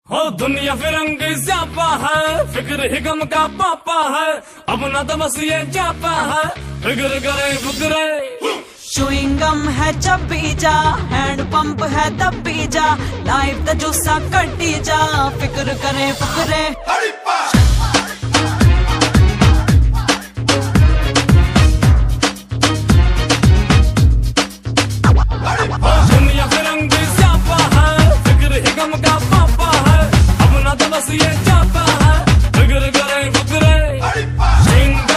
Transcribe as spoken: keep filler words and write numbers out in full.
हो दुनिया फिरंगी स्यापा है, फिक्र ही गम का पापा है, अब ना तो बस ये जापा है, फिक्र करे फुकरे। चुइंगम है चबी जा, हैंड पंप है दबी जा, लाइफ दा जूसा कटी जा, फिक्र करे फुकरे। दुनिया फिरंगी स्यापा है, फिक्र ही गम का पापा है, अब ना तो बस ये जापा है, फिक्र करे फुकरे।